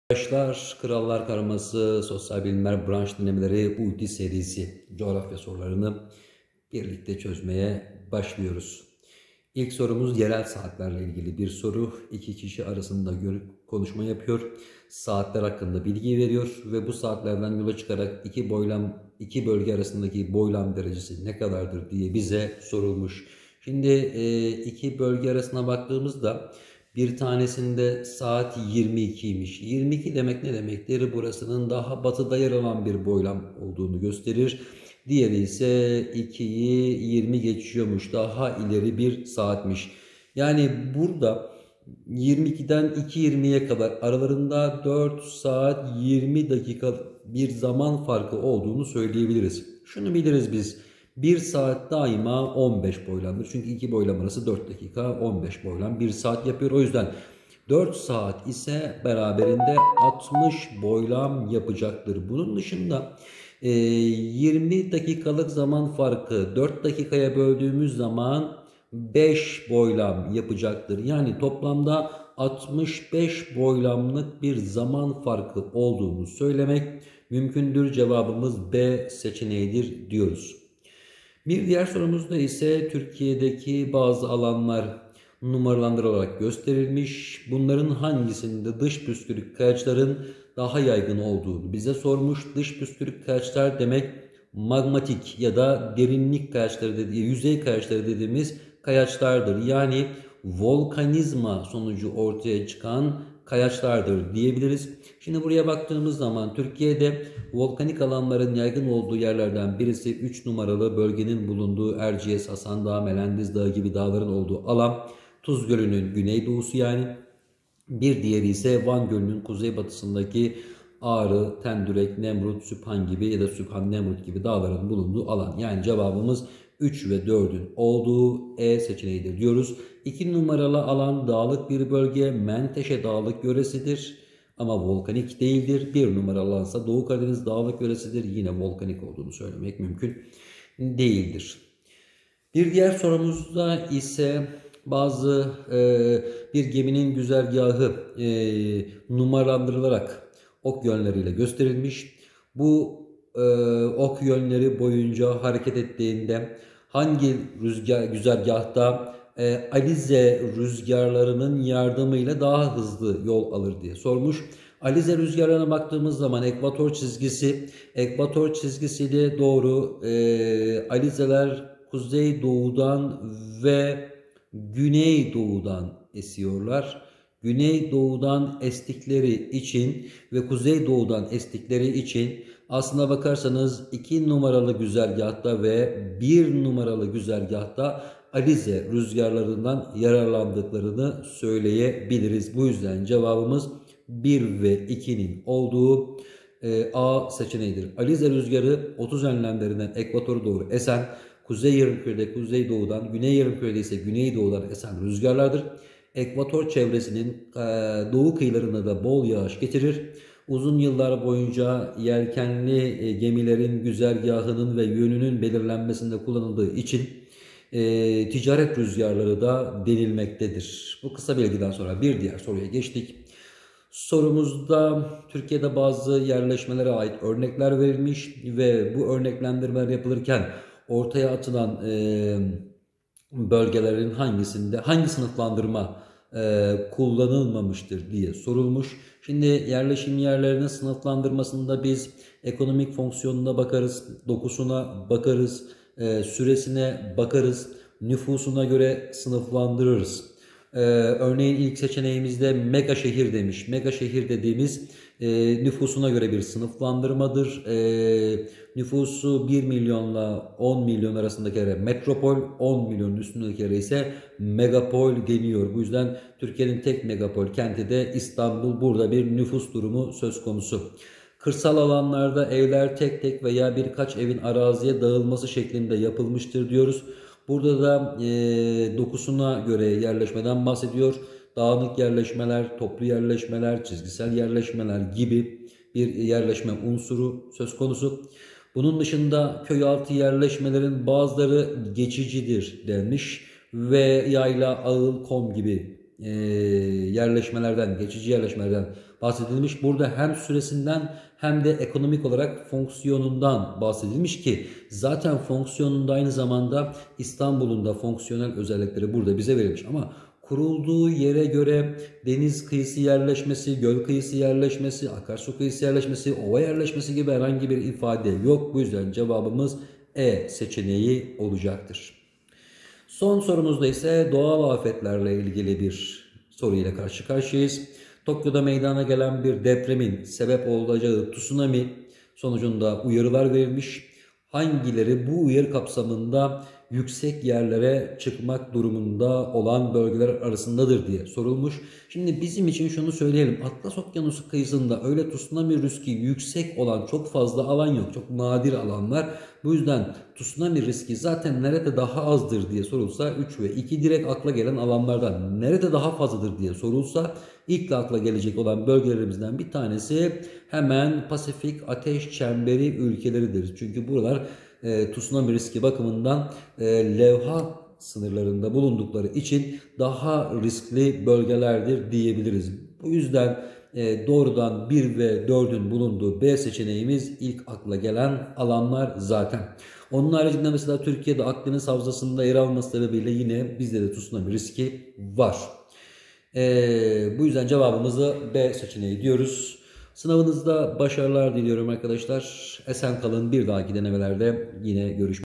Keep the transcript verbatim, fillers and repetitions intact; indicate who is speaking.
Speaker 1: Arkadaşlar, Krallar Karması Sosyal Bilimler Branş Dinlemeleri U T serisi coğrafya sorularını birlikte çözmeye başlıyoruz. İlk sorumuz yerel saatlerle ilgili bir soru. İki kişi arasında konuşma yapıyor. Saatler hakkında bilgi veriyor ve bu saatlerden yola çıkarak iki boylam iki bölge arasındaki boylam derecesi ne kadardır diye bize sorulmuş. Şimdi iki bölge arasına baktığımızda bir tanesinde saat yirmi ikiymiş. yirmi iki demek ne demektir? Burasının daha batıda yer alan bir boylam olduğunu gösterir. Diğeri ise ikiyi yirmi geçiyormuş. Daha ileri bir saatmiş. Yani burada yirmi ikiden iki yirmiye kadar aralarında dört saat yirmi dakika bir zaman farkı olduğunu söyleyebiliriz. Şunu biliriz biz. bir saat daima on beş boylamdır. Çünkü iki boylam arası dört dakika, on beş boylam bir saat yapıyor. O yüzden dört saat ise beraberinde altmış boylam yapacaktır. Bunun dışında yirmi dakikalık zaman farkı dört dakikaya böldüğümüz zaman beş boylam yapacaktır. Yani toplamda altmış beş boylamlık bir zaman farkı olduğunu söylemek mümkündür. Cevabımız B seçeneğidir diyoruz. Bir diğer sorumuzda ise Türkiye'deki bazı alanlar numaralandırılarak gösterilmiş. Bunların hangisinde dış püskürük kayaçların daha yaygın olduğunu bize sormuş. Dış püskürük kayaçlar demek magmatik ya da derinlik kayaçları dediği, yüzey kayaçları dediğimiz kayaçlardır. Yani volkanizma sonucu ortaya çıkan kayaçlardır diyebiliriz. Şimdi buraya baktığımız zaman Türkiye'de volkanik alanların yaygın olduğu yerlerden birisi üç numaralı bölgenin bulunduğu Erciyes, Hasan Dağı, Melendiz Dağı gibi dağların olduğu alan. Tuz Gölü'nün güneydoğusu yani. Bir diğeri ise Van Gölü'nün kuzeybatısındaki Ağrı, Tendürek, Nemrut, Süphan gibi ya da Süphan Nemrut gibi dağların bulunduğu alan. Yani cevabımız üç ve dördün olduğu E seçeneğidir diyoruz. iki numaralı alan dağlık bir bölge, Menteşe dağlık yöresidir ama volkanik değildir. bir numaralı alansa Doğu Karadeniz dağlık yöresidir. Yine volkanik olduğunu söylemek mümkün değildir. Bir diğer sorumuzda ise bazı e, bir geminin güzergahı e, numaralandırılarak ok yönleriyle gösterilmiş. Bu e, ok yönleri boyunca hareket ettiğinde hangi rüzgar güzergahta e, Alize rüzgarlarının yardımıyla daha hızlı yol alır diye sormuş. Alize rüzgarlarına baktığımız zaman ekvator çizgisi, ekvator çizgisiyle doğru e, Alizeler kuzeydoğudan ve güneydoğudan esiyorlar. Güneydoğudan estikleri için ve kuzeydoğudan estikleri için aslına bakarsanız iki numaralı güzergahta ve bir numaralı güzergahta Alize rüzgarlarından yararlandıklarını söyleyebiliriz. Bu yüzden cevabımız bir ve ikinin olduğu e, A seçeneğidir. Alize rüzgarı otuz enlemlerinden ekvatora doğru esen, kuzey yarımkürede kuzeydoğudan, güney yarımkürede ise güneydoğudan esen rüzgarlardır. Ekvator çevresinin doğu kıyılarına da bol yağış getirir. Uzun yıllar boyunca yelkenli gemilerin güzergahının ve yönünün belirlenmesinde kullanıldığı için e, ticaret rüzgarları da denilmektedir. Bu kısa bilgiden sonra bir diğer soruya geçtik. Sorumuzda Türkiye'de bazı yerleşmelere ait örnekler verilmiş ve bu örneklendirmeler yapılırken ortaya atılan e, bölgelerin hangisinde hangi sınıflandırma e, kullanılmamıştır diye sorulmuş. Şimdi yerleşim yerlerinin sınıflandırmasında biz ekonomik fonksiyonuna bakarız, dokusuna bakarız, e, süresine bakarız, nüfusuna göre sınıflandırırız. Ee, örneğin ilk seçeneğimizde mega şehir demiş. Mega şehir dediğimiz e, nüfusuna göre bir sınıflandırmadır. E, nüfusu bir milyonla on milyon arasındaki yere metropol, on milyonun üstündeki yere ise megapol deniyor. Bu yüzden Türkiye'nin tek megapol kenti de İstanbul. Burada bir nüfus durumu söz konusu. Kırsal alanlarda evler tek tek veya birkaç evin araziye dağılması şeklinde yapılmıştır diyoruz. Burada da e, dokusuna göre yerleşmeden bahsediyor. Dağınık yerleşmeler, toplu yerleşmeler, çizgisel yerleşmeler gibi bir yerleşme unsuru söz konusu. Bunun dışında köy altı yerleşmelerin bazıları geçicidir denmiş ve yayla, ağıl, kom gibi e, yerleşmelerden, geçici yerleşmelerden bahsedilmiş. Burada hem süresinden hem de ekonomik olarak fonksiyonundan bahsedilmiş ki zaten fonksiyonunda aynı zamanda İstanbul'un da fonksiyonel özellikleri burada bize verilmiş. Ama kurulduğu yere göre deniz kıyısı yerleşmesi, göl kıyısı yerleşmesi, akarsu kıyısı yerleşmesi, ova yerleşmesi gibi herhangi bir ifade yok. Bu yüzden cevabımız E seçeneği olacaktır. Son sorumuzda ise doğal afetlerle ilgili bir soruyla karşı karşıyayız. Tokyo'da meydana gelen bir depremin sebep olacağı tsunami sonucunda uyarılar verilmiş. Hangileri bu uyarı kapsamında yüksek yerlere çıkmak durumunda olan bölgeler arasındadır diye sorulmuş. Şimdi bizim için şunu söyleyelim. Atlas Okyanusu kıyısında öyle tsunami riski yüksek olan çok fazla alan yok. Çok nadir alanlar. Bu yüzden tsunami riski zaten nerede daha azdır diye sorulsa üç ve iki direkt akla gelen alanlardan. Nerede daha fazladır diye sorulsa ilk akla gelecek olan bölgelerimizden bir tanesi hemen Pasifik Ateş Çemberi ülkeleridir. Çünkü buralar e, tsunami riski bakımından e, levha sınırlarında bulundukları için daha riskli bölgelerdir diyebiliriz. Bu yüzden e, doğrudan bir ve dördün bulunduğu B seçeneğimiz ilk akla gelen alanlar zaten. Onun haricinde mesela Türkiye'de Akdeniz Havzası'nda yer alması sebebiyle yine bizde de tsunami riski var. E, bu yüzden cevabımızı B seçeneği diyoruz. Sınavınızda başarılar diliyorum arkadaşlar. Esen kalın, bir dahaki denemelerde yine görüşmek üzere.